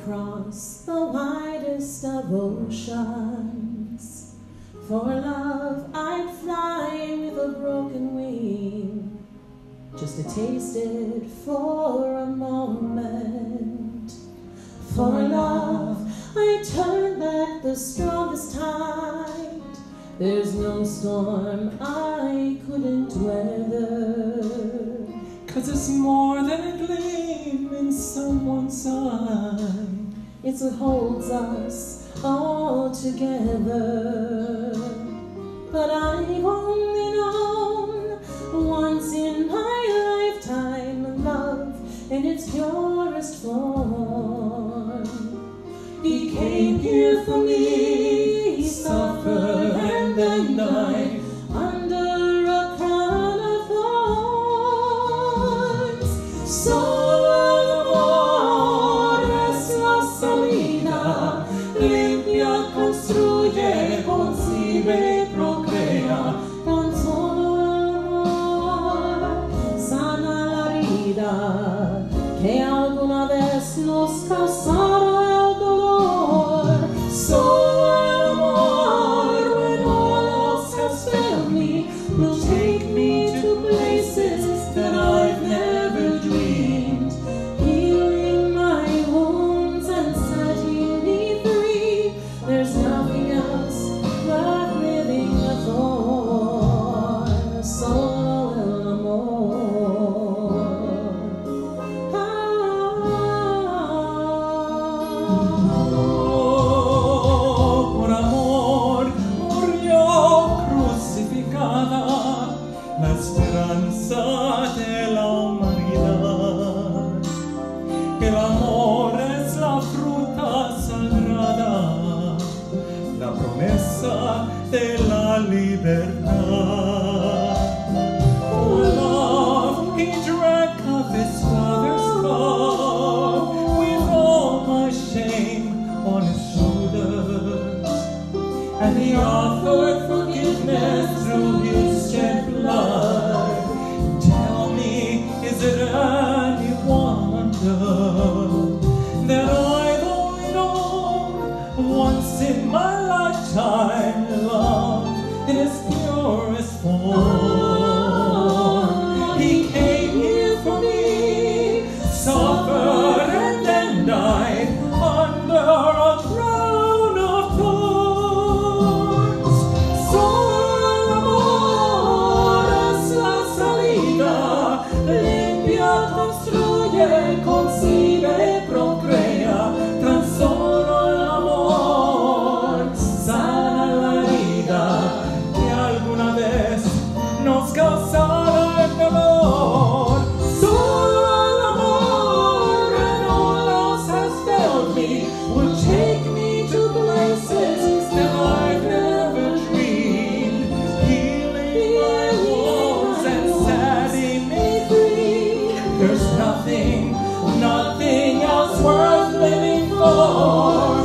across the widest of oceans. For love I'd fly with a broken wing, just to taste it for a moment. For love I turn back the strongest tide. There's no storm I couldn't weather, 'cause it's more than a gleam in someone's eye. It's what holds us all together. But I've only known once in my lifetime love in its purest form. He came here for me, he suffered and then died under a crown of thorns. So amor es la salida, limpia, construye, concibe, procrea. Tan solo amor sana la herida que alguna vez nos causara el dolor. So amor, when all else has failed me, will take me to places that I've never dreamed, healing my wounds and setting me free. There's nothing else worth living for, solo el amor. Por amor murió crucificada la esperanza de la humanidad. El amor es la fruta sagrada, la promesa de la libertad. For love, he drank of his father's cup with all my shame on his shoulders, and he offered forgiveness through his shed blood. Tell me, is it any wonder that I've only known once in my lifetime love in its purest form? He came here for me, suffered and then died under a crown of thorns. So amor es la salida, limpia, construye, concibe, procrea. Tan solo el amor sana la herida que alguna vez nos causara el dolor. Solo el amor, when all else has failed me, will take me to places that I've never dreamed, healing my wounds and setting me free. There's nothing else worth living for.